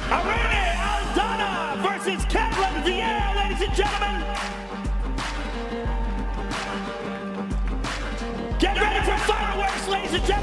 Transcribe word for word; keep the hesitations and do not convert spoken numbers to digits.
Irene, Aldana versus Ketlen, Vieira, ladies and gentlemen. Get ready for fireworks, ladies and gentlemen.